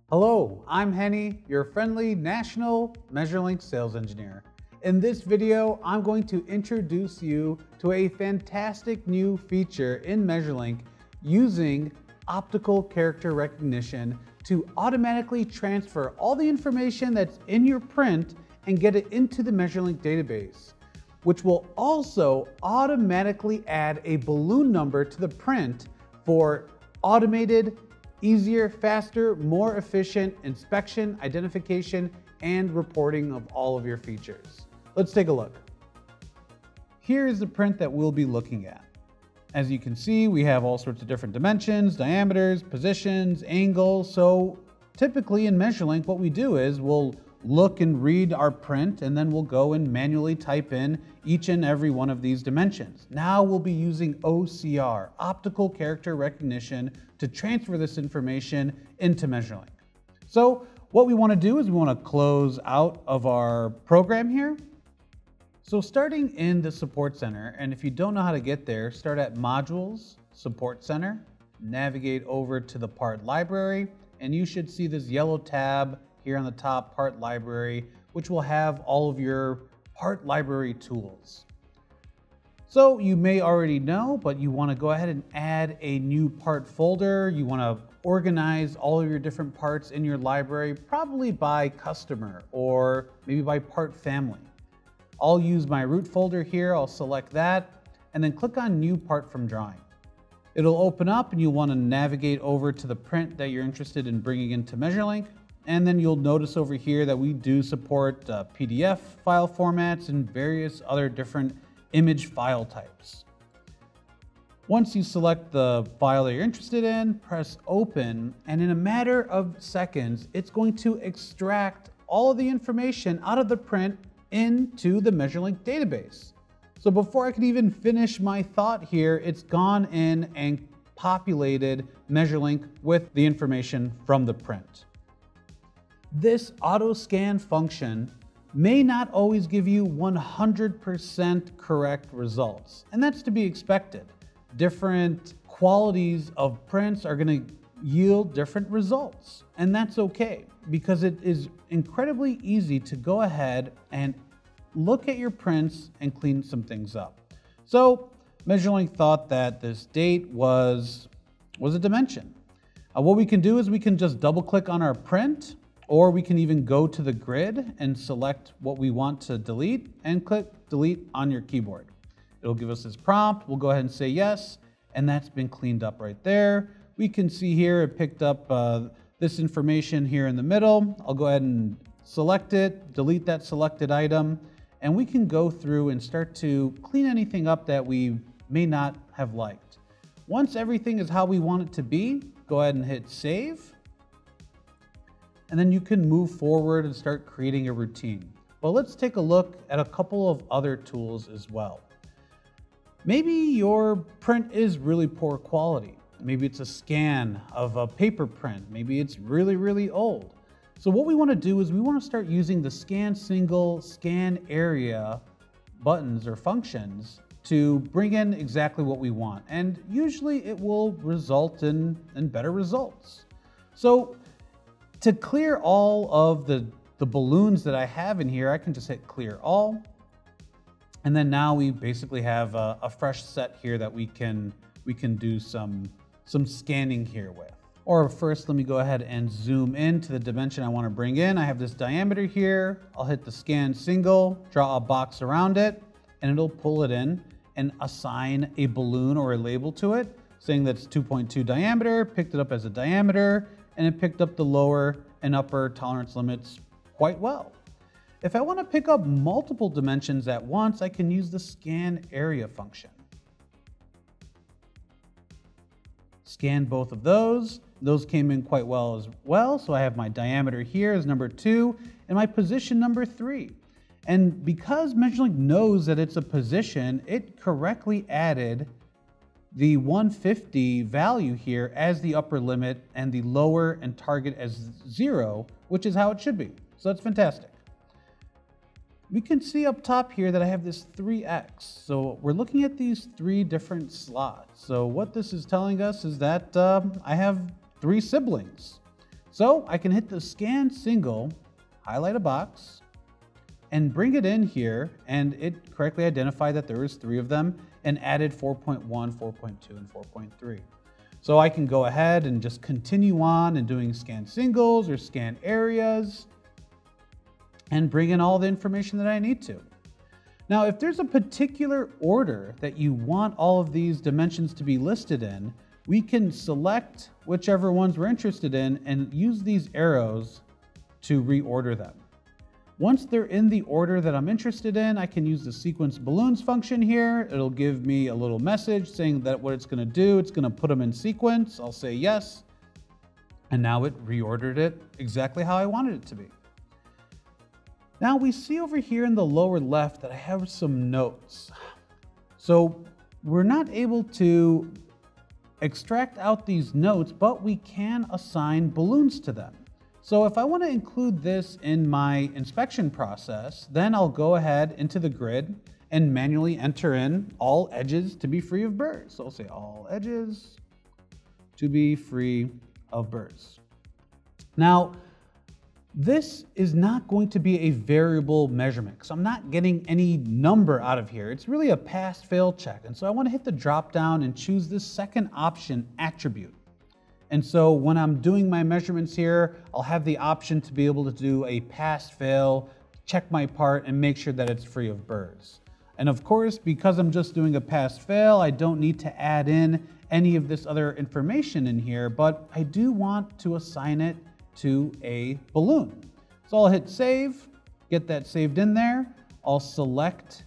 Hello, I'm Hany, your friendly national MeasurLink's sales engineer. In this video, I'm going to introduce you to a fantastic new feature in MeasureLink using optical character recognition to automatically transfer all the information that's in your print and get it into the MeasureLink database, which will also automatically add a balloon number to the print for automated, easier, faster, more efficient inspection, identification, and reporting of all of your features. Let's take a look. Here is the print that we'll be looking at. As you can see, we have all sorts of different dimensions, diameters, positions, angles. So typically in MeasureLink, what we do is we'll look and read our print, and then we'll go and manually type in each and every one of these dimensions. Now we'll be using OCR, optical character recognition, to transfer this information into MeasureLink. So what we want to do is we want to close out of our program here. So starting in the Support Center, and if you don't know how to get there, start at Modules, Support Center, navigate over to the Part Library, and you should see this yellow tab here on the top, Part Library, which will have all of your part library tools. So you may already know, but you want to go ahead and add a new part folder. You want to organize all of your different parts in your library, probably by customer or maybe by part family. I'll use my root folder here. I'll select that and then click on New Part from Drawing. It'll open up and you'll want to navigate over to the print that you're interested in bringing into MeasureLink. And then you'll notice over here that we do support PDF file formats and various other different image file types. Once you select the file that you're interested in, press open, and in a matter of seconds, it's going to extract all of the information out of the print into the MeasureLink database. So before I could even finish my thought here, it's gone in and populated MeasureLink with the information from the print. This auto scan function may not always give you 100% correct results, and that's to be expected. Different qualities of prints are going to yield different results, and that's okay because it is incredibly easy to go ahead and look at your prints and clean some things up. So MeasureLink thought that this date was a dimension. What we can do is we can just double click on our print, or we can even go to the grid and select what we want to delete and click delete on your keyboard. It'll give us this prompt. We'll go ahead and say yes, and that's been cleaned up right there. We can see here it picked up this information here in the middle. I'll go ahead and select it, delete that selected item, and we can go through and start to clean anything up that we may not have liked. Once everything is how we want it to be, go ahead and hit save. And then you can move forward and start creating a routine. Well, let's take a look at a couple of other tools as well. Maybe your print is really poor quality. Maybe it's a scan of a paper print. Maybe it's really, really old. So what we want to do is we want to start using the scan single, scan area buttons or functions to bring in exactly what we want. And usually it will result in better results. So to clear all of the balloons that I have in here, I can just hit clear all. And then now we basically have a fresh set here that we can do some scanning here with. Or first, let me go ahead and zoom in to the dimension I want to bring in. I have this diameter here. I'll hit the scan single, draw a box around it, and it'll pull it in and assign a balloon or a label to it, saying that's 2.2 diameter, picked it up as a diameter, and it picked up the lower and upper tolerance limits quite well. If I want to pick up multiple dimensions at once, I can use the scan area function. Scan both of those. Those came in quite well as well. So I have my diameter here as number 2 and my position number 3. And because MeasureLink knows that it's a position, it correctly added the 150 value here as the upper limit and the lower and target as 0, which is how it should be. So that's fantastic. We can see up top here that I have this 3x. So we're looking at these 3 different slots. So what this is telling us is that I have 3 siblings. So I can hit the scan single, highlight a box, and bring it in here, and it correctly identified that there was 3 of them and added 4.1, 4.2, and 4.3. So I can go ahead and just continue on and doing scan singles or scan areas and bring in all the information that I need to. Now, if there's a particular order that you want all of these dimensions to be listed in, we can select whichever ones we're interested in and use these arrows to reorder them. Once they're in the order that I'm interested in, I can use the sequence balloons function here. It'll give me a little message saying that what it's going to do, it's going to put them in sequence. I'll say yes. And now it reordered it exactly how I wanted it to be. Now we see over here in the lower left that I have some notes. So we're not able to extract out these notes, but we can assign balloons to them. So if I want to include this in my inspection process, then I'll go ahead into the grid and manually enter in all edges to be free of burrs. So I'll say all edges to be free of burrs. Now, this is not going to be a variable measurement because I'm not getting any number out of here. It's really a pass-fail check. And so I want to hit the drop down and choose this second option, attribute. And so when I'm doing my measurements here, I'll have the option to be able to do a pass-fail, check my part, and make sure that it's free of burrs. And of course, because I'm just doing a pass-fail, I don't need to add in any of this other information in here, but I do want to assign it to a balloon. So I'll hit save, get that saved in there. I'll select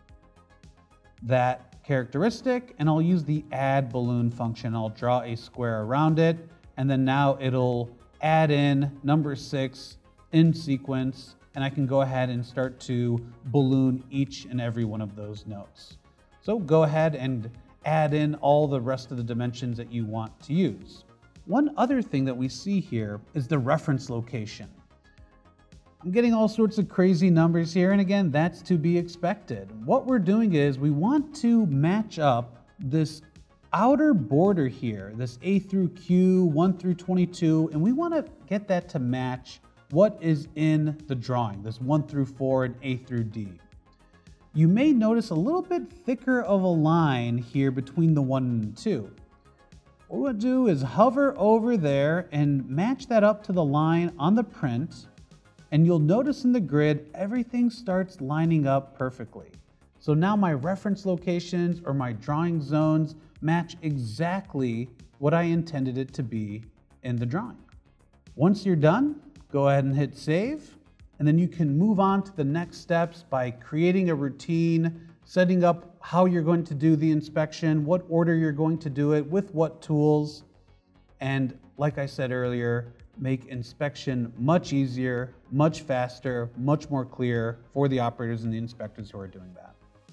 that characteristic and I'll use the add balloon function. I'll draw a square around it and then now it'll add in number 6 in sequence and I can go ahead and start to balloon each and every one of those notes. So go ahead and add in all the rest of the dimensions that you want to use. One other thing that we see here is the reference location. I'm getting all sorts of crazy numbers here, and again, that's to be expected. What we're doing is we want to match up this outer border here, this A through Q, 1 through 22, and we want to get that to match what is in the drawing, this 1 through 4 and A through D. You may notice a little bit thicker of a line here between the 1 and 2. What we'll do is hover over there and match that up to the line on the print, and you'll notice in the grid, everything starts lining up perfectly. So now my reference locations or my drawing zones match exactly what I intended it to be in the drawing. Once you're done, go ahead and hit save, and then you can move on to the next steps by creating a routine, setting up how you're going to do the inspection, what order you're going to do it, with what tools, and like I said earlier, make inspection much easier, much faster, much more clear for the operators and the inspectors who are doing that.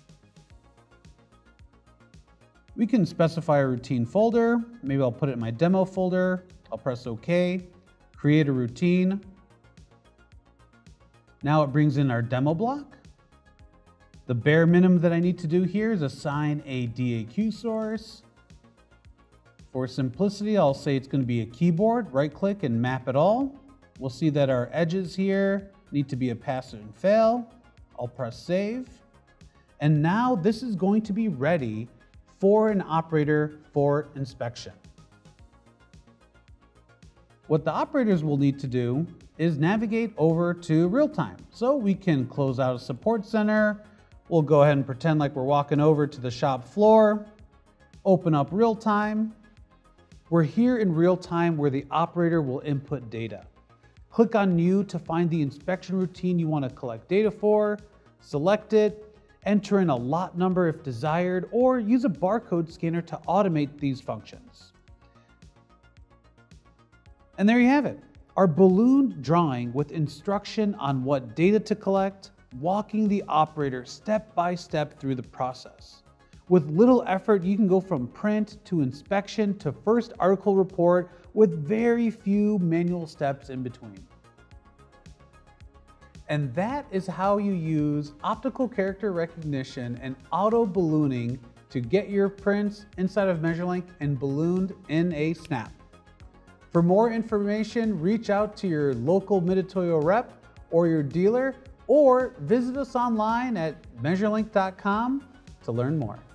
We can specify a routine folder. Maybe I'll put it in my demo folder. I'll press OK, create a routine. Now it brings in our demo block. The bare minimum that I need to do here is assign a DAQ source. For simplicity, I'll say it's going to be a keyboard, right click and map it all. We'll see that our edges here need to be a pass and fail. I'll press save. And now this is going to be ready for an operator for inspection. What the operators will need to do is navigate over to real time. So we can close out a support center. We'll go ahead and pretend like we're walking over to the shop floor, open up real time. We're here in real time where the operator will input data. Click on New to find the inspection routine you want to collect data for, select it, enter in a lot number if desired, or use a barcode scanner to automate these functions. And there you have it, our balloon drawing with instruction on what data to collect, walking the operator step by step through the process. With little effort, you can go from print to inspection to first article report with very few manual steps in between. And that is how you use optical character recognition and auto ballooning to get your prints inside of MeasurLink and ballooned in a snap. For more information, reach out to your local Mitutoyo rep or your dealer, or visit us online at MeasurLink.com to learn more.